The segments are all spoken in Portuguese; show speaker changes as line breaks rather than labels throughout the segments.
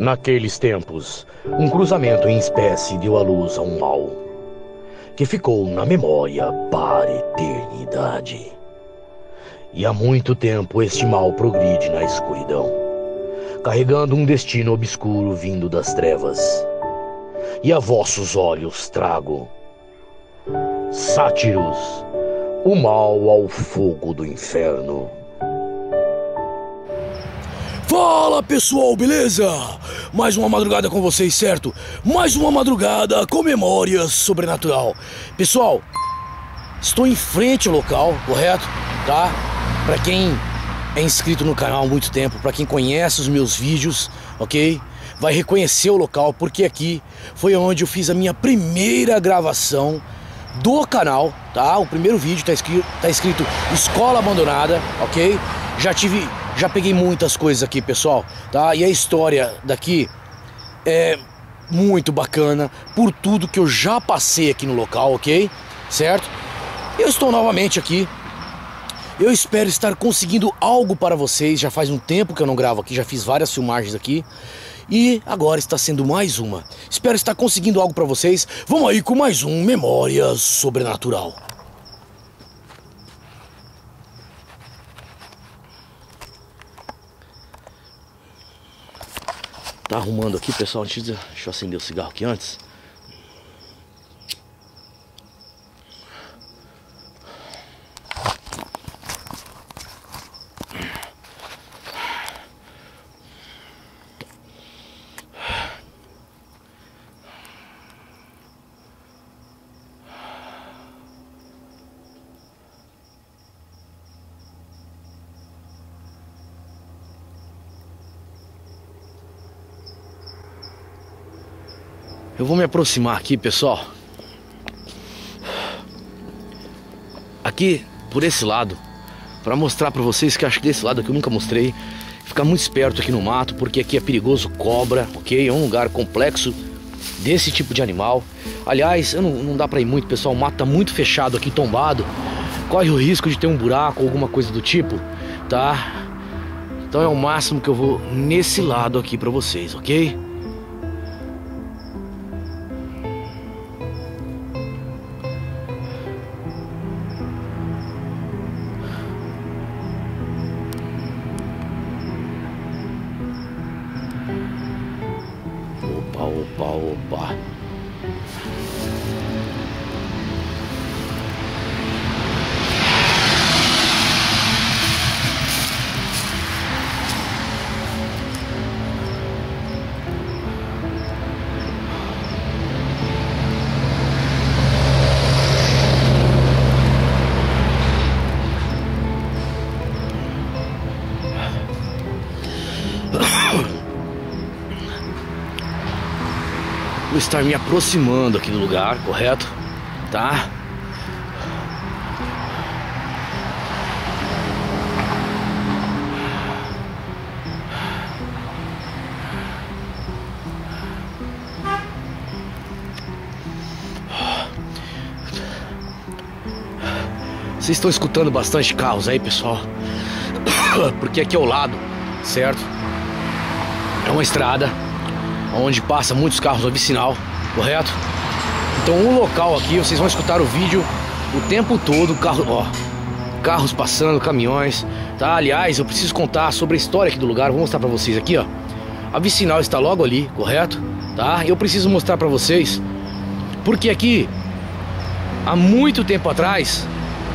Naqueles tempos, um cruzamento em espécie deu à luz a um mal, que ficou na memória para a eternidade. E há muito tempo este mal progride na escuridão, carregando um destino obscuro vindo das trevas. E a vossos olhos trago Sátiros, o mal ao fogo do inferno.
Fala pessoal, beleza? Mais uma madrugada com vocês, certo? Mais uma madrugada com memória sobrenatural. Pessoal, estou em frente ao local, correto? Tá? Pra quem é inscrito no canal há muito tempo, pra quem conhece os meus vídeos, ok? Vai reconhecer o local, porque aqui foi onde eu fiz a minha primeira gravação do canal, tá? O primeiro vídeo tá escrito Escola Abandonada, ok? Já peguei muitas coisas aqui, pessoal, tá? E a história daqui é muito bacana por tudo que eu já passei aqui no local, ok? Certo? Eu estou novamente aqui. Eu espero estar conseguindo algo para vocês. Já faz um tempo que eu não gravo aqui, já fiz várias filmagens aqui. E agora está sendo mais uma. Espero estar conseguindo algo para vocês. Vamos aí com mais um Memória Sobrenatural. Tá arrumando aqui, pessoal. Deixa eu acender o cigarro aqui antes. Eu vou me aproximar aqui, pessoal. Aqui, por esse lado, para mostrar para vocês que acho que desse lado aqui eu nunca mostrei. Ficar muito esperto aqui no mato, porque aqui é perigoso cobra, ok? É um lugar complexo desse tipo de animal. Aliás, não dá para ir muito, pessoal. O mato tá muito fechado aqui, tombado. Corre o risco de ter um buraco ou alguma coisa do tipo, tá? Então é o máximo que eu vou nesse lado aqui para vocês, ok? Opa. Vou estar me aproximando aqui do lugar, correto? Tá? Vocês estão escutando bastante carros aí, pessoal? Porque aqui ao lado, certo? É uma estrada onde passa muitos carros no vicinal, correto? Então o local aqui, vocês vão escutar o vídeo o tempo todo, carros passando, caminhões, tá? Aliás, eu preciso contar sobre a história aqui do lugar, vou mostrar pra vocês aqui, ó. A vicinal está logo ali, correto? Tá? Eu preciso mostrar pra vocês, porque aqui, há muito tempo atrás,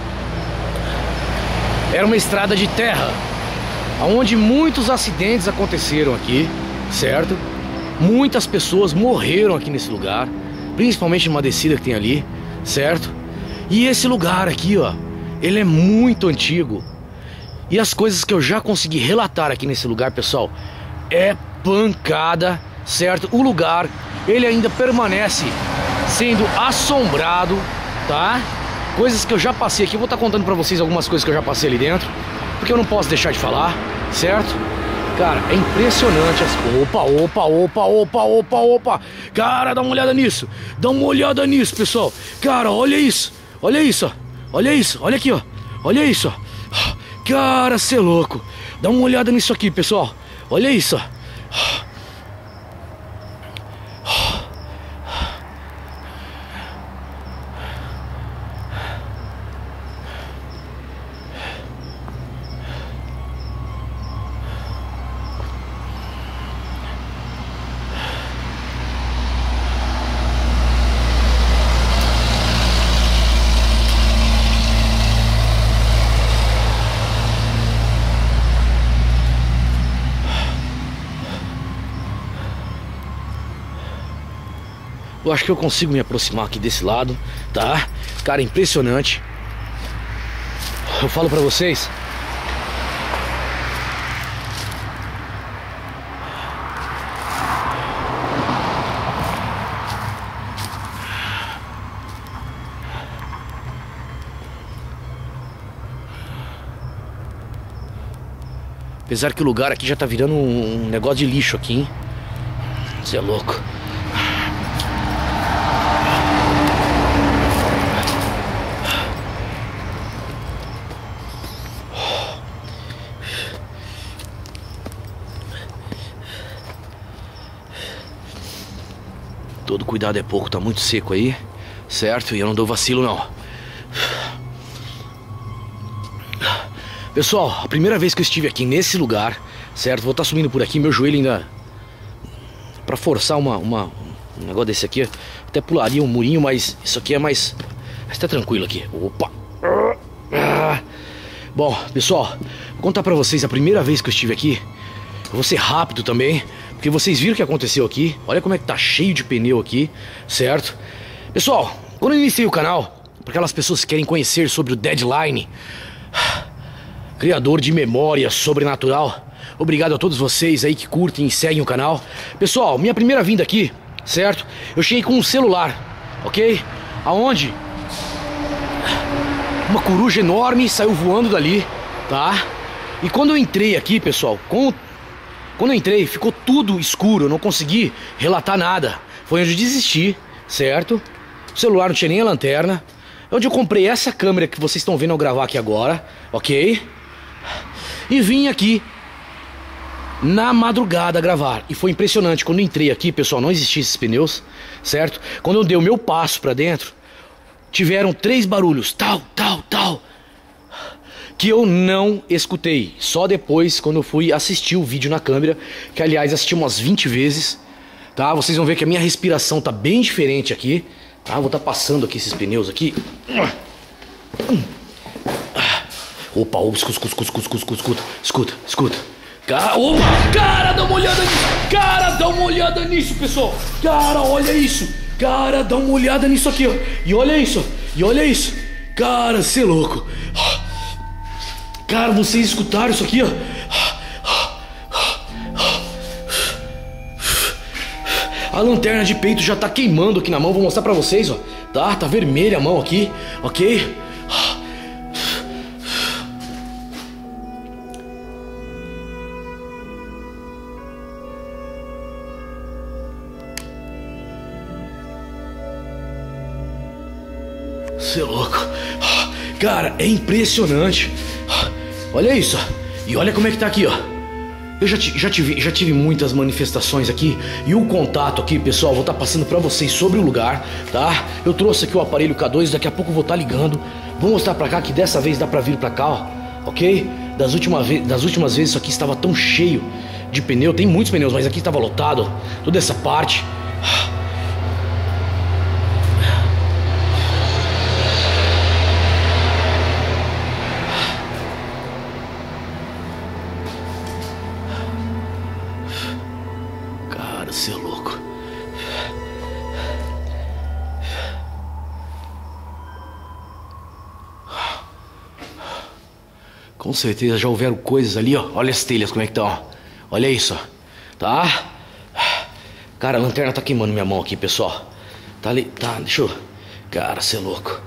era uma estrada de terra, onde muitos acidentes aconteceram aqui, certo? Muitas pessoas morreram aqui nesse lugar, principalmente numa descida que tem ali, certo? E esse lugar aqui, ó, ele é muito antigo. E as coisas que eu já consegui relatar aqui nesse lugar, pessoal, é pancada, certo? O lugar, ele ainda permanece sendo assombrado, tá? Coisas que eu já passei aqui, eu vou estar contando pra vocês algumas coisas que eu já passei ali dentro, porque eu não posso deixar de falar, certo? Cara, é impressionante as... Opa. Cara, dá uma olhada nisso. Dá uma olhada nisso, pessoal. Cara, olha isso. Olha isso, ó. Olha isso. Olha aqui, ó. Olha isso, ó. Cara, cê é louco. Dá uma olhada nisso aqui, pessoal. Olha isso, ó. Eu acho que eu consigo me aproximar aqui desse lado, tá? Cara, impressionante. Eu falo pra vocês. Apesar que o lugar aqui já tá virando um negócio de lixo aqui, hein? Você é louco. Todo cuidado é pouco, tá muito seco aí, certo? E eu não dou vacilo não. Pessoal, a primeira vez que eu estive aqui nesse lugar, certo? Vou estar subindo por aqui, meu joelho ainda... Pra forçar um negócio desse aqui, até pularia um murinho, mas isso aqui é mais... Mas tá tranquilo aqui. Opa! Bom, pessoal, vou contar pra vocês a primeira vez que eu estive aqui. Eu vou ser rápido também, porque vocês viram o que aconteceu aqui. Olha como é que tá cheio de pneu aqui, certo? Pessoal, quando eu iniciei o canal, para aquelas pessoas que querem conhecer sobre o Deadline, criador de memória sobrenatural, obrigado a todos vocês aí que curtem e seguem o canal. Pessoal, minha primeira vinda aqui, certo? Eu cheguei com um celular, ok? Aonde uma coruja enorme saiu voando dali, tá? E quando eu entrei aqui, pessoal, quando eu entrei, ficou tudo escuro, eu não consegui relatar nada. Foi onde eu desisti, certo? O celular não tinha nem a lanterna. Onde eu comprei essa câmera que vocês estão vendo eu gravar aqui agora, ok? E vim aqui na madrugada gravar. E foi impressionante, quando eu entrei aqui, pessoal, não existiam esses pneus, certo? Quando eu dei o meu passo pra dentro, tiveram 3 barulhos, tal, tal, tal, que eu não escutei. Só depois, quando eu fui assistir o vídeo na câmera, que aliás assisti umas 20 vezes, tá? Vocês vão ver que a minha respiração tá bem diferente aqui, tá? Vou estar passando aqui esses pneus aqui. Opa, escuta. Cara, dá uma olhada nisso. Cara, dá uma olhada nisso, pessoal. Cara, olha isso. Cara, dá uma olhada nisso aqui, ó. E olha isso. Cara, cê é louco. Cara, vocês escutaram isso aqui, ó? A lanterna de peito já tá queimando aqui na mão. Vou mostrar pra vocês, ó. Tá vermelha a mão aqui, ok? Você é louco. Cara, é impressionante. Olha isso. E olha como é que tá aqui, ó. Eu já tive muitas manifestações aqui. E o contato aqui, pessoal, vou estar passando pra vocês sobre o lugar, tá? Eu trouxe aqui o aparelho K2, daqui a pouco eu vou estar ligando. Vou mostrar pra cá que dessa vez dá pra vir pra cá, ó. Ok? Das últimas vezes isso aqui estava tão cheio de pneu. Tem muitos pneus, mas aqui estava lotado, ó. Toda essa parte. Você é louco. Com certeza já houveram coisas ali, ó. Olha as telhas como é que estão, ó. Olha isso, ó. Tá? Cara, a lanterna tá queimando minha mão aqui, pessoal. Tá ali, tá, deixa eu... Cara, você é louco.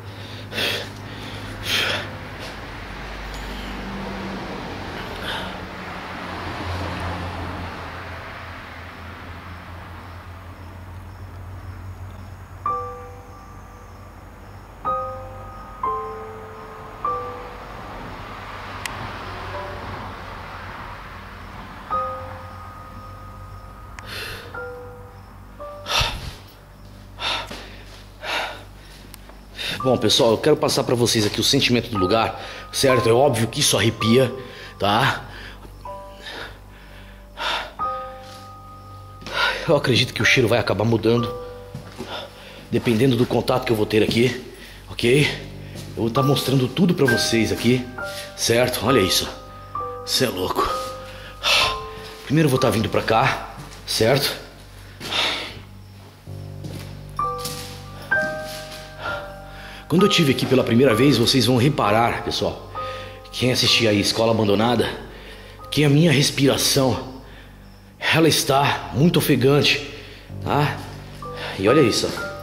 Bom, pessoal, eu quero passar pra vocês aqui o sentimento do lugar, certo? É óbvio que isso arrepia, tá? Eu acredito que o cheiro vai acabar mudando, dependendo do contato que eu vou ter aqui, ok? Eu vou estar mostrando tudo pra vocês aqui, certo? Olha isso, você é louco. Primeiro eu vou estar vindo pra cá, certo? Quando eu tive aqui pela primeira vez, vocês vão reparar, pessoal, quem assistir aí Escola Abandonada, que a minha respiração, ela está muito ofegante, tá? E olha isso, ó.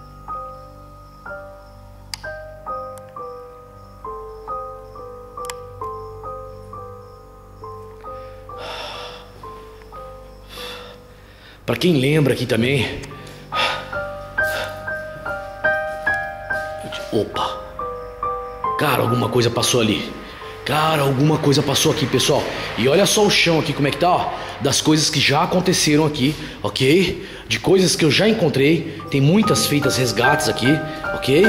Para quem lembra aqui também. Opa. Cara, alguma coisa passou ali. Cara, alguma coisa passou aqui, pessoal. E olha só o chão aqui, como é que tá, ó. Das coisas que já aconteceram aqui, ok? De coisas que eu já encontrei. Tem muitas feitas resgates aqui, ok?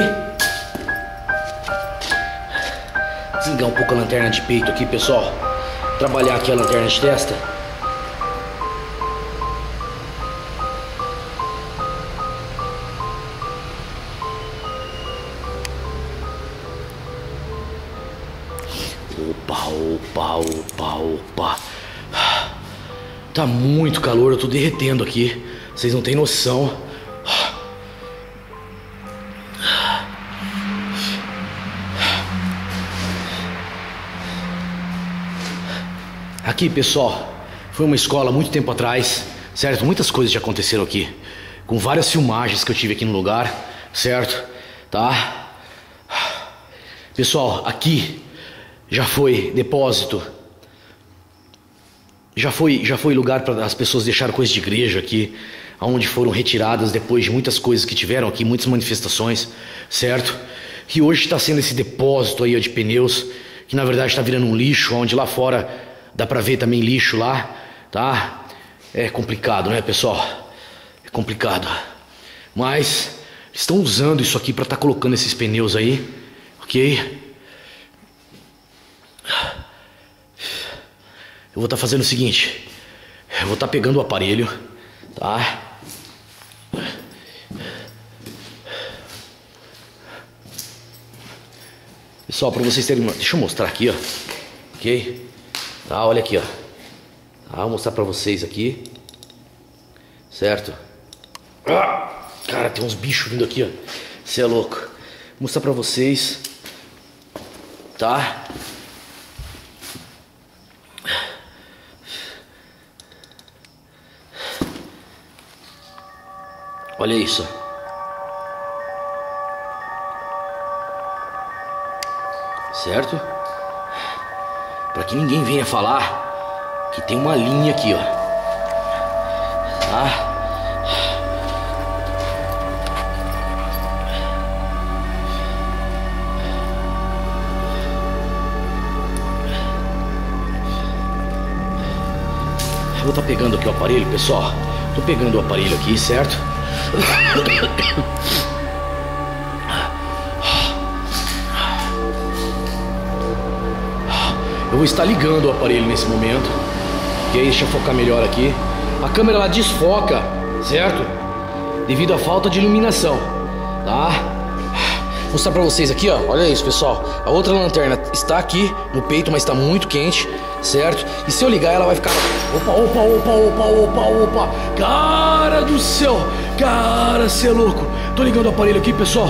Desligar um pouco a lanterna de peito aqui, pessoal. Trabalhar aqui a lanterna de testa. Opa. Tá muito calor, eu tô derretendo aqui. Vocês não têm noção. Aqui, pessoal, foi uma escola muito tempo atrás, certo? Muitas coisas já aconteceram aqui, com várias filmagens que eu tive aqui no lugar, certo? Tá? Pessoal, aqui já foi depósito, já foi lugar para as pessoas deixarem coisas de igreja aqui, onde foram retiradas depois de muitas coisas que tiveram aqui, muitas manifestações, certo? Que hoje está sendo esse depósito aí ó, de pneus, que na verdade está virando um lixo, onde lá fora dá para ver também lixo lá, tá? É complicado, né, pessoal? É complicado. Mas estão usando isso aqui para estar colocando esses pneus aí, ok? Eu vou estar fazendo o seguinte, eu vou estar pegando o aparelho, tá? Pessoal, para vocês terem, deixa eu mostrar aqui, ó, ok? Tá, olha aqui, ó. Tá, vou mostrar para vocês aqui, certo? Ah, cara, tem uns bichos vindo aqui, ó. Você é louco? Vou mostrar para vocês, tá? Olha isso. Certo? Para que ninguém venha falar que tem uma linha aqui, ó. Tá? Eu vou estar pegando aqui o aparelho, pessoal. Tô pegando o aparelho aqui, certo? Eu vou estar ligando o aparelho nesse momento. Ok, deixa eu focar melhor aqui. A câmera ela desfoca, certo? Devido à falta de iluminação, tá? Vou mostrar pra vocês aqui, ó. Olha isso, pessoal. A outra lanterna está aqui no peito, mas está muito quente, certo? E se eu ligar ela vai ficar... Opa. Cara do céu. Cara, cê é louco. Tô ligando o aparelho aqui, pessoal.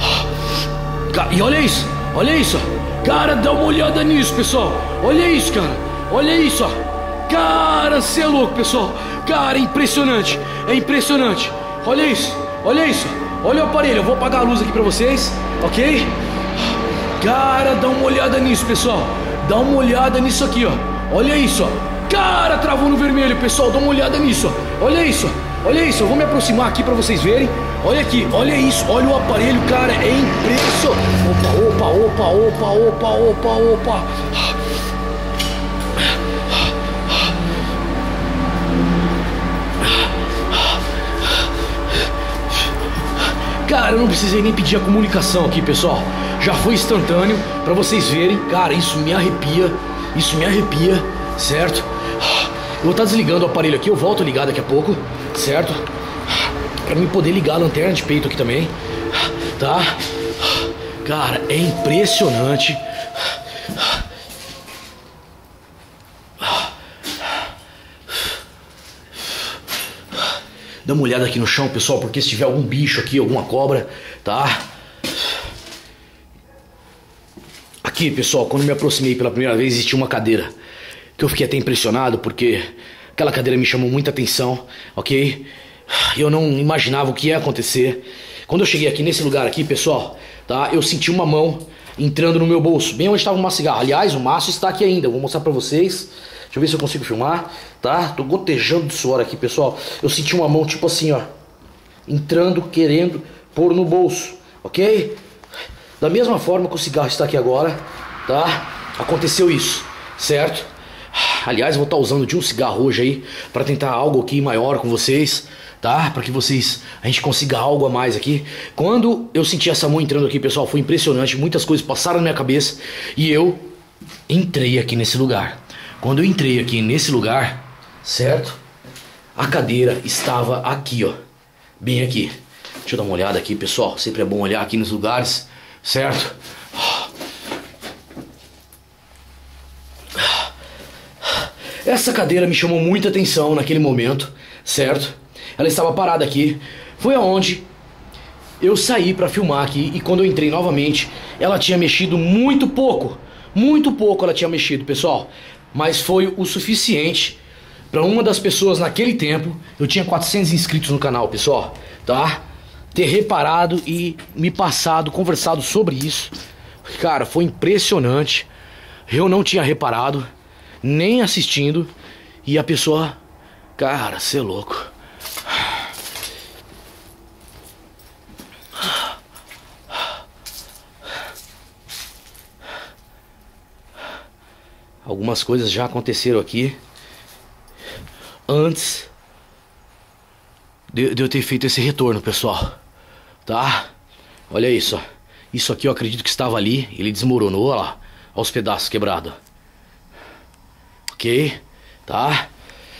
E olha isso. Cara, dá uma olhada nisso, pessoal. Olha isso, cara. Olha isso, ó. Cara, cê é louco, pessoal. Cara, é impressionante. Olha isso. Olha o aparelho. Eu vou apagar a luz aqui pra vocês, ok? Cara, dá uma olhada nisso, pessoal. Dá uma olhada nisso aqui, ó. Olha isso, ó. Cara, travou no vermelho, pessoal. Dá uma olhada nisso, ó. Olha isso. Eu vou me aproximar aqui pra vocês verem. Olha aqui, olha isso. Olha o aparelho, cara. É impressionante. Opa. Cara, eu não precisei nem pedir a comunicação aqui, pessoal. Já foi instantâneo pra vocês verem. Cara, isso me arrepia, certo? Eu vou estar desligando o aparelho aqui. Eu volto a ligar daqui a pouco, certo? Pra mim poder ligar a lanterna de peito aqui também, tá? Cara, é impressionante. Dá uma olhada aqui no chão, pessoal, porque se tiver algum bicho aqui, alguma cobra, tá? Aqui, pessoal, quando me aproximei pela primeira vez, existia uma cadeira. Que eu fiquei até impressionado, porque aquela cadeira me chamou muita atenção, ok? Eu não imaginava o que ia acontecer. Quando eu cheguei aqui nesse lugar aqui, pessoal, tá? Eu senti uma mão entrando no meu bolso, bem onde estava uma cigarra. Aliás, o maço está aqui ainda, eu vou mostrar pra vocês. Deixa eu ver se eu consigo filmar, tá? Tô gotejando de suor aqui, pessoal. Eu senti uma mão tipo assim, ó, entrando, querendo pôr no bolso, ok? Da mesma forma que o cigarro está aqui agora, tá? Aconteceu isso, certo? Aliás, eu vou estar usando de um cigarro hoje aí para tentar algo aqui maior com vocês, tá? Para que a gente consiga algo a mais aqui. Quando eu senti essa mão entrando aqui, pessoal, foi impressionante. Muitas coisas passaram na minha cabeça e eu entrei aqui nesse lugar. Quando eu entrei aqui nesse lugar, certo? A cadeira estava aqui, ó, bem aqui. Deixa eu dar uma olhada aqui, pessoal. Sempre é bom olhar aqui nos lugares, certo? Essa cadeira me chamou muita atenção naquele momento, certo? Ela estava parada aqui. Foi aonde eu saí para filmar aqui e quando eu entrei novamente, ela tinha mexido muito pouco. Muito pouco ela tinha mexido, pessoal. Mas foi o suficiente para uma das pessoas naquele tempo, eu tinha 400 inscritos no canal, pessoal, tá? Ter reparado e me passado, conversado sobre isso. Cara, foi impressionante. Eu não tinha reparado, nem assistindo, e a pessoa... Cara, cê é louco. Algumas coisas já aconteceram aqui antes de eu ter feito esse retorno, pessoal, tá? Olha isso, ó. Isso aqui eu acredito que estava ali. Ele desmoronou, olha lá, aos pedaços quebrados. Ok, tá?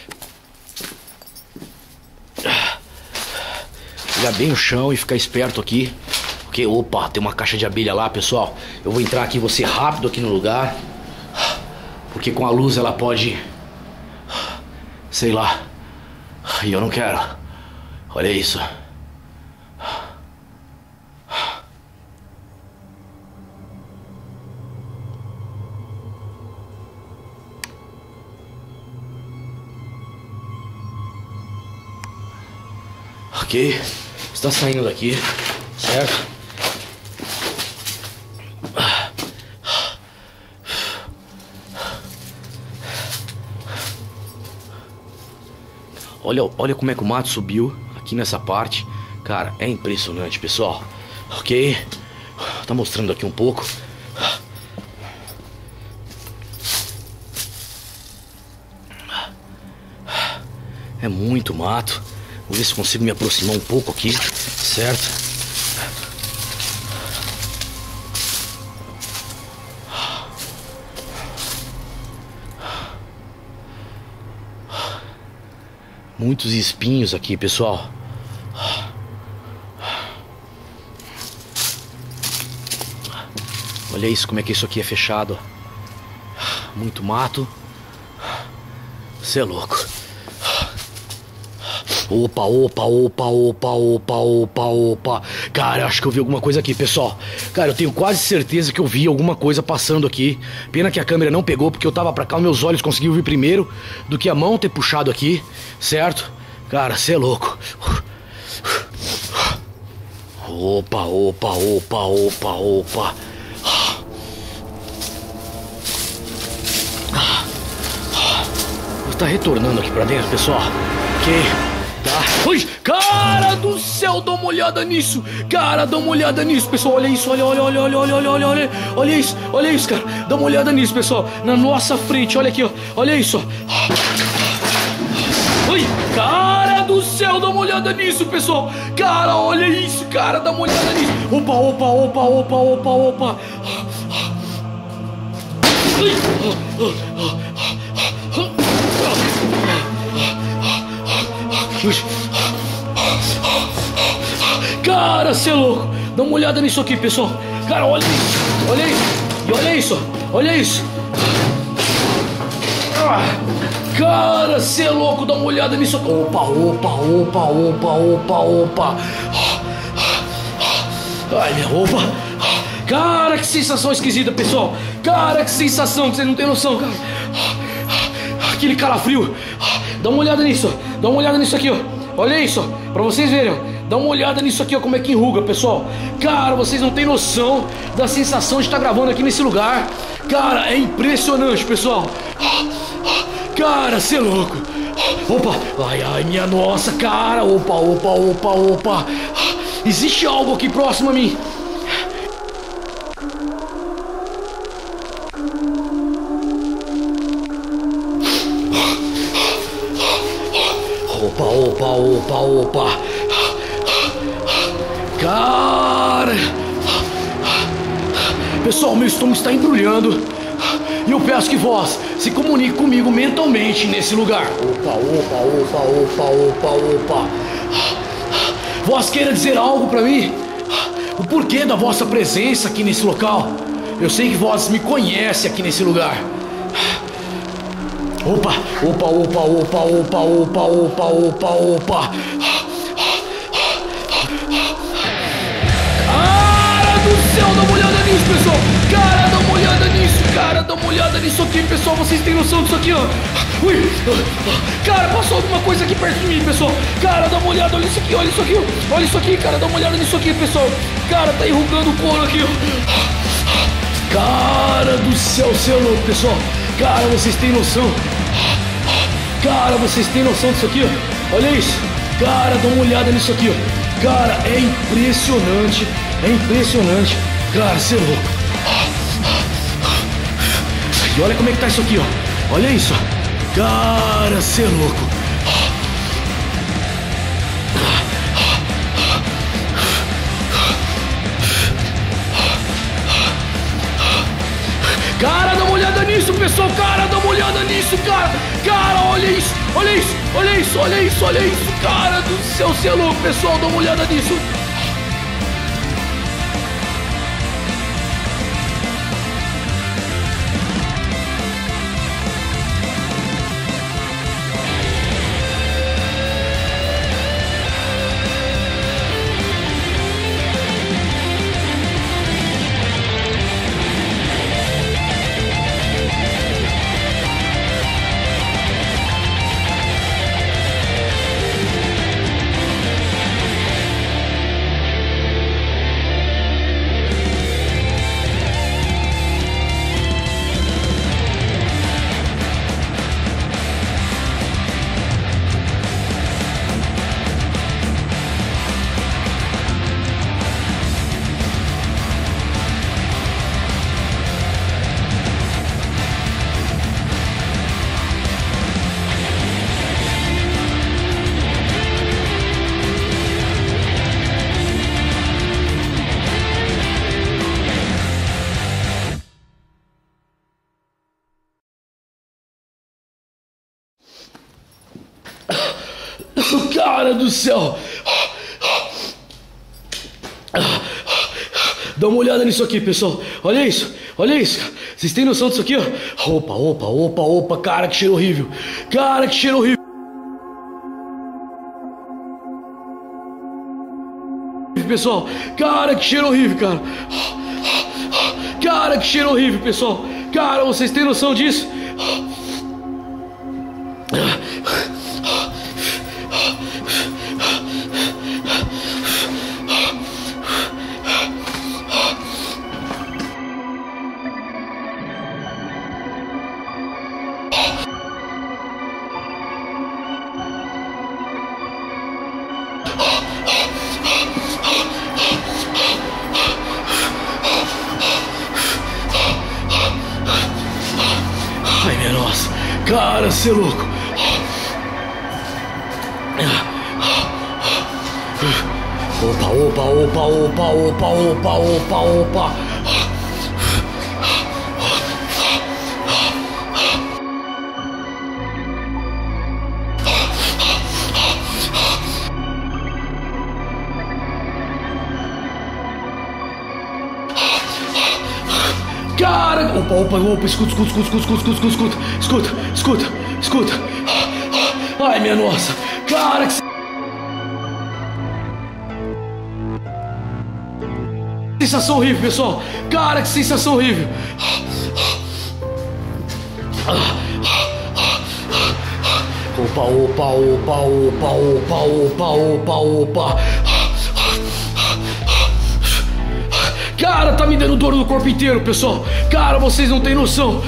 Pegar bem no chão e ficar esperto aqui. Ok, opa, tem uma caixa de abelha lá, pessoal. Eu vou entrar aqui, vou ser rápido aqui no lugar, porque com a luz ela pode... sei lá. E eu não quero. Olha isso. Ok, está saindo daqui, certo? Olha como é que o mato subiu aqui nessa parte. Cara, é impressionante, pessoal. Ok, tá mostrando aqui um pouco. É muito mato. Vou ver se consigo me aproximar um pouco aqui, certo? Muitos espinhos aqui, pessoal. Olha isso, como é que isso aqui é fechado. Muito mato. Você é louco. Opa, opa, opa, opa, opa, opa, opa. Cara, acho que eu vi alguma coisa aqui, pessoal. Cara, eu tenho quase certeza que eu vi alguma coisa passando aqui. Pena que a câmera não pegou, porque eu tava pra cá, meus olhos conseguiram ver primeiro do que a mão ter puxado aqui, certo? Cara, cê é louco. Opa, opa, opa, opa, opa. Tá retornando aqui pra dentro, pessoal. Ok. Ui, cara do céu, dá uma olhada nisso. Cara, dá uma olhada nisso, pessoal. Olha isso, olha isso, cara. Dá uma olhada nisso, pessoal. Na nossa frente, olha aqui, ó. Olha isso, ó. Ui, cara do céu, dá uma olhada nisso, pessoal. Cara, olha isso, cara, dá uma olhada nisso. Opa, opa, opa, opa, opa, opa. Cara, cê é louco. Dá uma olhada nisso aqui, pessoal. Cara, olha isso. Olha isso. E olha isso. Olha isso. Cara, cê é louco. Dá uma olhada nisso aqui. Opa, opa, opa, opa, opa, opa. Ai, minha opa. Cara, que sensação esquisita, pessoal. Cara, que sensação, que vocês não tem noção, cara. Aquele calafrio. Dá uma olhada nisso, dá uma olhada nisso aqui, ó. Olha isso, ó, pra vocês verem, ó. Dá uma olhada nisso aqui, ó, como é que enruga, pessoal. Cara, vocês não tem noção da sensação de estar gravando aqui nesse lugar. Cara, é impressionante, pessoal. Cara, cê é louco. Opa, ai, ai, minha nossa, cara. Opa, opa, opa, opa. Existe algo aqui próximo a mim. Opa, opa, opa, opa. Cara. Pessoal, meu estômago está embrulhando. E eu peço que vós se comunique comigo mentalmente nesse lugar. Opa, opa, opa, opa, opa, opa. Vós queira dizer algo para mim? O porquê da vossa presença aqui nesse local? Eu sei que vós me conhecem aqui nesse lugar. Opa, opa, opa, opa, opa, opa, opa, opa, opa. Cara do céu, dá uma olhada nisso, pessoal. Cara, dá uma olhada nisso, cara, dá uma olhada nisso aqui, pessoal. Vocês têm noção disso aqui, ó? Ui, cara, passou alguma coisa aqui perto de mim, pessoal. Cara, dá uma olhada, olha isso aqui, olha isso aqui, ó. Olha isso aqui, cara, dá uma olhada nisso aqui, pessoal. Cara, tá enrugando o couro aqui, ó. Cara do céu, céu louco, pessoal. Cara, vocês têm noção? Cara, vocês têm noção disso aqui, ó? Olha isso. Cara, dá uma olhada nisso aqui, ó. Cara, é impressionante. É impressionante. Cara, cê é louco. E olha como é que tá isso aqui, ó. Olha isso, ó. Cara, cê é louco. Cara, dá uma olhada nisso, pessoal. Cara, dá uma olhada nisso, cara. Cara, olha isso, olha isso, olha isso, olha isso, olha isso. Cara do céu, cê é louco, pessoal. Dá uma olhada nisso. Cara do céu. Dá uma olhada nisso aqui, pessoal. Olha isso, olha isso. Vocês têm noção disso aqui, ó? Opa, opa, opa, opa. Cara, que cheiro horrível. Cara, que cheiro horrível, pessoal. Cara, que cheiro horrível, cara. Cara, que cheiro horrível, pessoal. Cara, vocês têm noção disso? Ai, minha nossa. Cara, cê é louco. Opa, opa, opa, opa, opa, opa, opa, opa. Cara, opa, opa, opa, escuta, escuta, escuta, escuta, escuta, escuta, escuta, escuta, escuta. Ai, minha nossa. Cara, que... sensação horrível, pessoal. Cara, que sensação horrível. Opa, opa, opa, opa, opa, opa, opa, opa. Cara, tá me dando dor no corpo inteiro, pessoal. Cara, vocês não têm noção.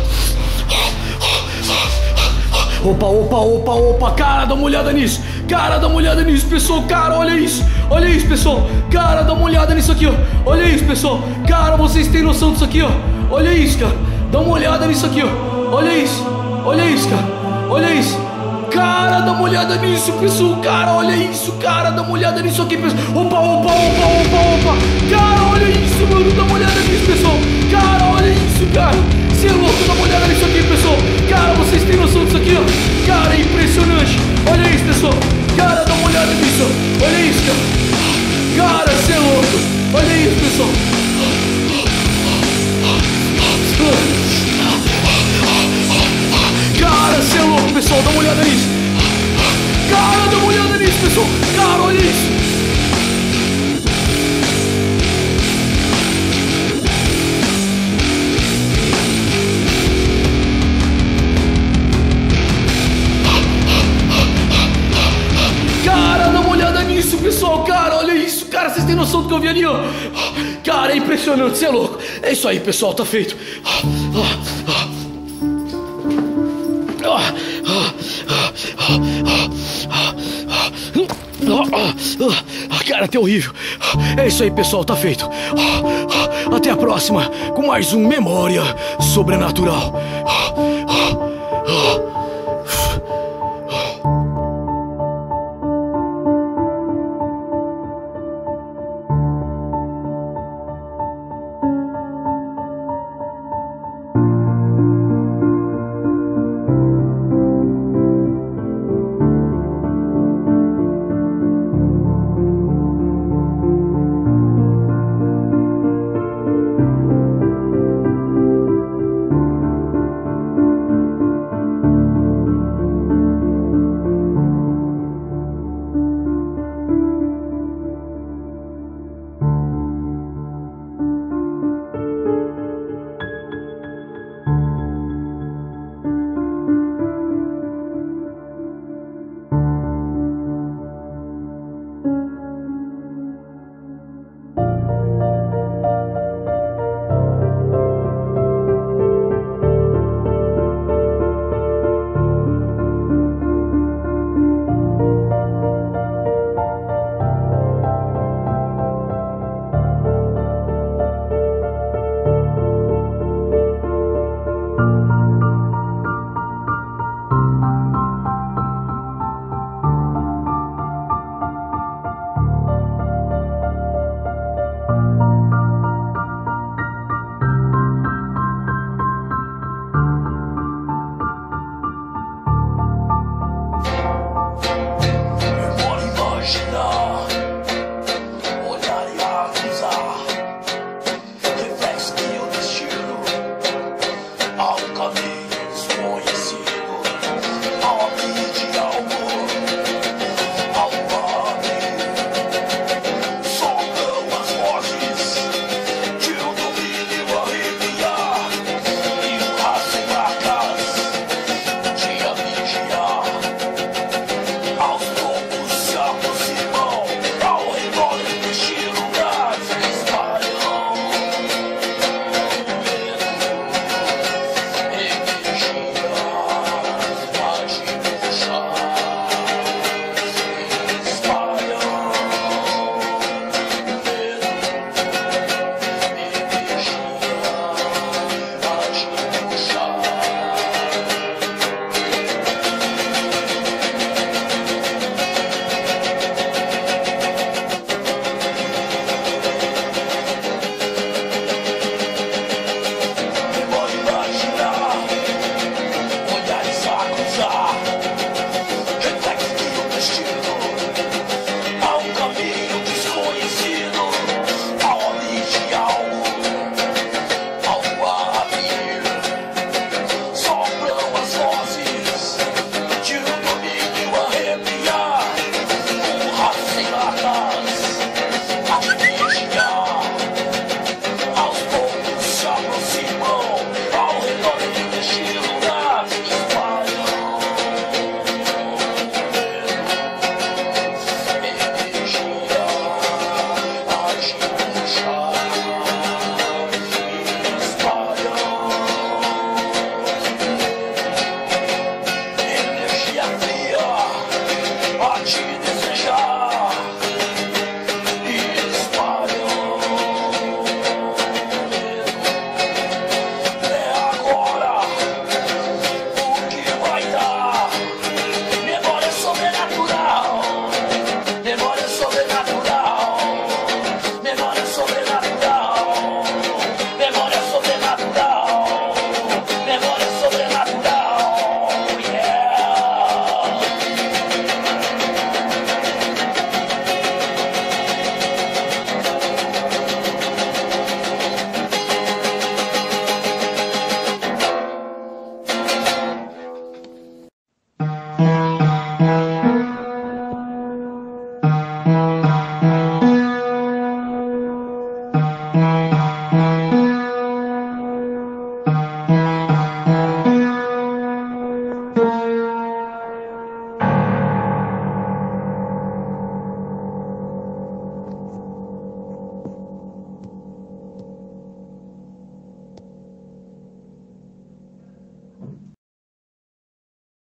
Opa, opa, opa, opa. Cara, dá uma olhada nisso. Cara, dá uma olhada nisso, pessoal. Cara, olha isso. Olha isso, pessoal. Cara, dá uma olhada nisso aqui, ó. Olha isso, pessoal. Cara, vocês têm noção disso aqui, ó. Olha isso, cara. Dá uma olhada nisso aqui, ó. Olha isso. Olha isso, cara. Olha isso. Cara, dá uma olhada nisso, pessoal. Cara, olha isso, cara. Dá uma olhada nisso aqui, pessoal. Opa, opa, opa, opa, opa. Cara, olha isso, mano. Dá uma olhada nisso, pessoal. Cara, olha isso, cara. Você é louco, dá uma olhada nisso aqui, pessoal. Cara, vocês têm noção disso aqui, ó. Cara, é impressionante. Olha isso, pessoal. Cara, dá uma olhada nisso, ó. Olha isso, cara. Cara, você é louco. Olha isso, pessoal. Cara, você é louco, pessoal. Dá uma olhada nisso. Cara, dá uma olhada nisso, pessoal. Cara, olha isso. Cara, dá uma olhada nisso, pessoal. Cara, olha isso. Cara, vocês têm noção do que eu vi ali, ó. Cara, é impressionante. Você é louco. É isso aí, pessoal. Tá feito. Cara, tá horrível. É isso aí, pessoal, tá feito. Até a próxima com mais um Memória Sobrenatural.